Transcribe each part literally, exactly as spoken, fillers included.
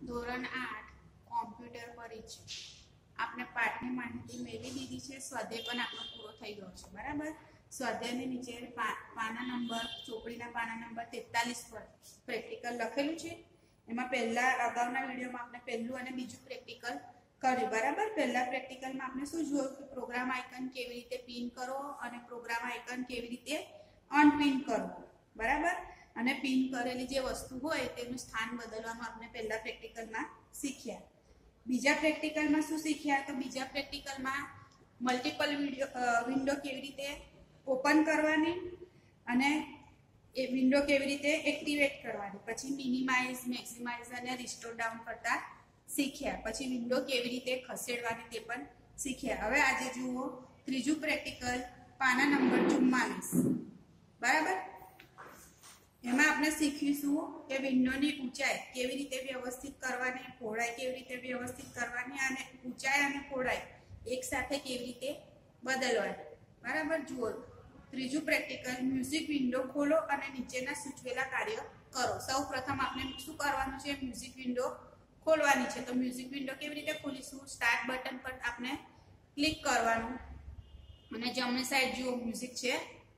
ધોરણ આઠ કોમ્પ્યુટર પરિચય આપણે પાઠની માહિતી મેળવી દીધી છે. સ્વાધ્યાય પણ આપણો પૂરો થઈ ગયો છે. બરાબર. સ્વાધ્યાયની નીચે પાના નંબર ચોપડીના પાના નંબર તેતાલીસ પર પ્રેક્ટિકલ લખેલું છે. એમાં પહેલા અગાઉના વિડીયોમાં આપણે પહેલું અને બીજું પ્રેક્ટિકલ કર્યું. બરાબર. પહેલા પ્રેક્ટિકલમાં આપણે શું જોયું કે પ્રોગ્રામ આઇકન કેવી રીતે પિન કરો અને પ્રોગ્રામ આઇકન કેવી રીતે અનપિન કરવો. બરાબર. અને પિન કરેલી જે વસ્તુ હોય તેનું સ્થાન બદલવાનું આપણે પહેલા પ્રેક્ટિકલમાં શીખ્યા. બીજા પ્રેક્ટિકલમાં શું શીખ્યા તો બીજા પ્રેક્ટિકલમાં મલ્ટિપલ વિન્ડો કેવી રીતે ઓપન કરવાની અને એ વિન્ડો કેવી રીતે એક્ટિવેટ કરવાની, પછી મિનિમાઇઝ, મેક્સિમાઇઝ અને રિસ્ટોર ડાઉન કરતા શીખ્યા. પછી વિન્ડો કેવી રીતે ખસેડવાની તે પણ શીખ્યા. હવે આજે જુઓ ત્રીજું પ્રેક્ટિકલ પાના નંબર ચુમ્માલીસ. બરાબર. એમાં આપણે શીખીશું કે વિન્ડોની ઊંચાઈ કેવી રીતે વ્યવસ્થિત કરવાની, પહોળાઈ કેવી રીતે વ્યવસ્થિત કરવાની અને ઊંચાઈ અને પહોળાઈ એક સાથે કેવી રીતે બદલવાની. બરાબર. જુઓ ત્રીજું પ્રેક્ટિકલ મ્યુઝિક વિન્ડો ખોલો અને નીચેના સૂચવેલા કાર્ય કરો. સૌ પ્રથમ આપણે શું કરવાનું છે? મ્યુઝિક વિન્ડો ખોલવાની છે. તો મ્યુઝિક વિન્ડો કેવી રીતે ખોલીશું? સ્ટાર્ટ બટન પર આપણે ક્લિક કરવાનું અને જમણી સાઈડ જુઓ મ્યુઝિક છે,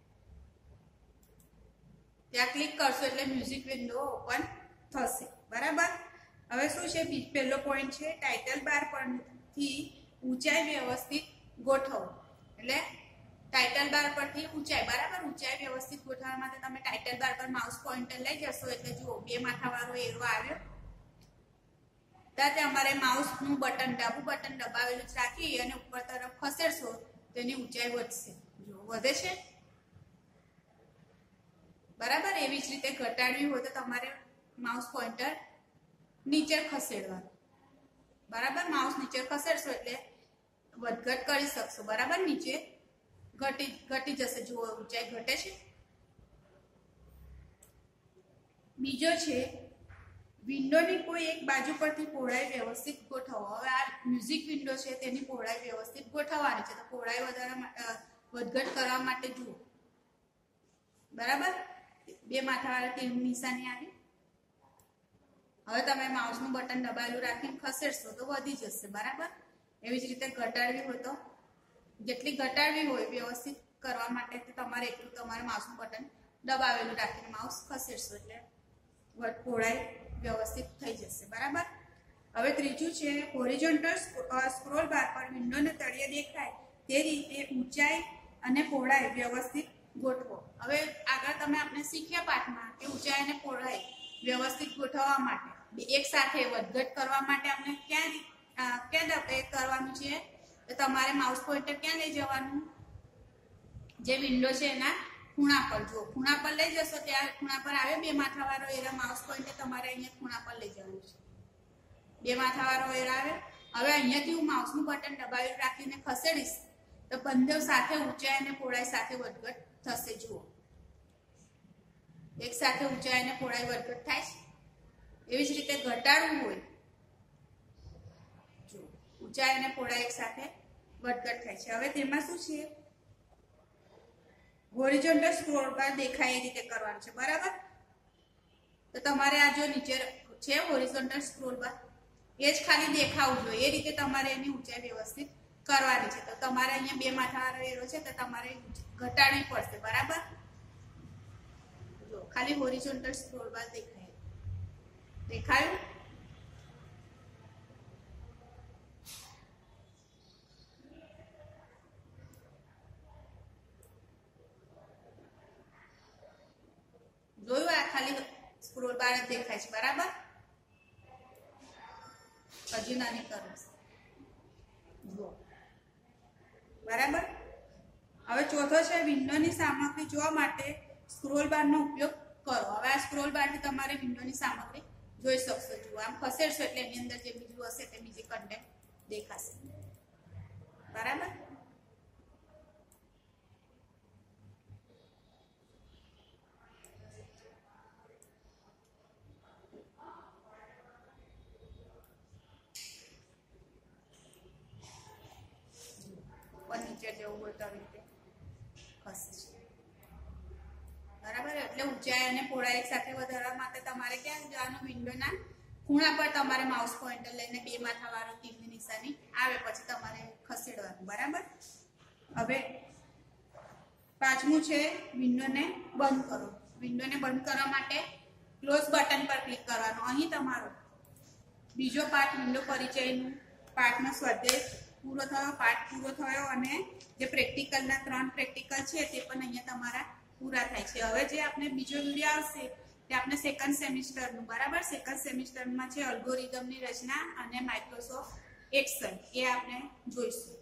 ત્યાં ક્લિક કરશો એટલે મ્યુઝિક વિન્ડો ઓપન થશે. બરાબર. હવે શું છે? પહેલો પોઈન્ટ છે ટાઇટલ બાર પરથી ઊંચાઈ વ્યવસ્થિત ગોઠવો. એટલે ટાઇટલ બાર પરથી ઊંચાઈ. બરાબર. ઊંચાઈ વ્યવસ્થિત ગોઠવવા માટે તમે ટાઇટલ બાર પર માઉસ પોઇન્ટર લઈ જશો એટલે જુઓ બે માથાવાળો એરો આવ્યો. ત્યાં અમારે માઉસનું બટન ડાબું બટન દબાવેલું જ રાખી અને ઉપર તરફ ખસેડશો તેની ઊંચાઈ વધશે. જો વધે છે. બરાબર. એવી જ રીતે ઘટાડવી હોય તો તમારે માઉસ પોઇન્ટર નીચે ખસેડવાનું. બરાબર. માઉસ નીચે ખસેડશો એટલે વધઘટ કરી શકશો. બરાબર. નીચે ઘટી ઘટી જશે. જુઓ ઊંચાઈ ઘટે છે. બીજો છે વિન્ડોની કોઈ એક બાજુ પરથી પહોળાઈ વ્યવસ્થિત ગોઠવો. હવે આ મ્યુઝિક વિન્ડો છે તેની પહોળાઈ વ્યવસ્થિત ગોઠવવાની છે. તો પહોળાઈ વધારવા વધઘટ કરવા માટે જુઓ. બરાબર. બે માથાવાળા તીરની નિશાની આવી. હવે તમે માઉસનું બટન દબાવેલું રાખીને ખસેડશો તો વધી જશે. બરાબર. એવી જ રીતે ઘટાડવી હોય તો જેટલી ઘટાડવી હોય વ્યવસ્થિત કરવા માટે તમારે એટલું તમારે માઉસનું બટન દબાવેલું રાખીને માઉસ ખસેડશો એટલે પહોળાઈ વ્યવસ્થિત થઈ જશે. બરાબર. હવે ત્રીજું છે હોરિઝોન્ટલ સ્ક્રોલ બાર પર વિન્ડોને તળિયે દેખાય તે રીતે ઊંચાઈ અને પહોળાઈ વ્યવસ્થિત ગોઠવો. હવે આગળ તમે આપણે શીખ્યા પાઠમાં કે ઊંચાઈ અને પહોળાઈ વ્યવસ્થિત ગોઠવવા માટે એક સાથે વધઘટ કરવા માટે આપણે ક્યાં ક્યાં કરવાનું છે? તો તમારે માઉસ પોઇન્ટર ક્યાં લઈ જવાનું? જે વિન્ડો છે એના ખૂણા પર. જો ખૂણા પર લઈ જશો ત્યાં ખૂણા પર આવે બે માથાવાળો એરા. માઉસ પોઇન્ટર તમારે અહીંયા ખૂણા પર લઈ જવાનું છે. બે માથાવાળો એરા આવે. હવે અહીંયાથી હું માઉસનું બટન દબાવી રાખીને ખસેડીશ તો બંને સાથે ઊંચાઈ અને પહોળાઈ સાથે વધઘટ થશે. જુઓ એક સાથે ઊંચાઈ અને પહોળાઈ વધઘટ થાય છે. એવી જ રીતે ઘટાડવું હોય જો ઊંચાઈ અને પહોળાઈ એક સાથે વધઘટ થાય છે. હવે તેમાં શું છે? હોરિઝોન્ટલ સ્ક્રોલ બાર દેખાય એ રીતે કરવાનું છે. બરાબર. તો તમારે આ જો નીચે છે હોરિઝોન્ટલ સ્ક્રોલ બાર એ જ ખાલી દેખાવું જોઈએ. એ રીતે તમારે એની ઊંચાઈ વ્યવસ્થિત કરવાની છે. તો તમારે અહીંયા બે માથાવાળો એરો છે તો તમારે ઘટાડવી પડશે. બરાબર. જો ખાલી હોરિઝોન્ટલ સ્ક્રોલ બાર દેખાય. દેખાયું? જોયું? આ ખાલી સ્ક્રોલ બાર જ દેખાય છે. બરાબર. હજુ નાની કરું. જુઓ. બરાબર. હવે ચોથો છે વિન્ડોની સામગ્રી જોવા માટે સ્ક્રોલ બારનો ઉપયોગ કરો. હવે આ સ્ક્રોલ બારથી તમારે વિન્ડોની સામગ્રી જોઈ શકશો. જુઓ આમ ખસેડશો એટલે એની અંદર જે બીજું હશે તે બીજી કન્ટેન્ટ દેખાશે. બરાબર. નીચે જવું હોય તો રીતે ખસશે. બરાબર. એટલે ઊંચાઈ અને પહોળાઈ એક સાથે વધારવા માટે તમારે ક્યાં જવાનું? વિન્ડોના ખૂણા પર તમારે માઉસ પોઇન્ટર લઈને બે માથાવાળો તીરની નિશાની આવે પછી તમારે ખસેડવાનું, બરાબર. હવે પાંચમું છે વિન્ડોને બંધ કરો. વિન્ડોને બંધ કરવા માટે ક્લોઝ બટન પર ક્લિક કરવાનું. અહીં તમારો બીજો પાઠ વિન્ડો પરિચયનું પાઠનો સ્વાધ્યાય પૂરો થયો, પાઠ પૂરો થયો અને જે પ્રેક્ટિકલના ત્રણ પ્રેક્ટિકલ છે તે પણ અહીંયા તમારા પૂરા થાય છે. હવે જે આપણે બીજો વિડીયો આવશે તે આપણે સેકન્ડ સેમિસ્ટરનું, બરાબર. સેકન્ડ સેમિસ્ટરમાં છે અલ્ગોરિધમની રચના અને માઇક્રોસોફ્ટ એક્સેલ, એ આપણે જોઈશું.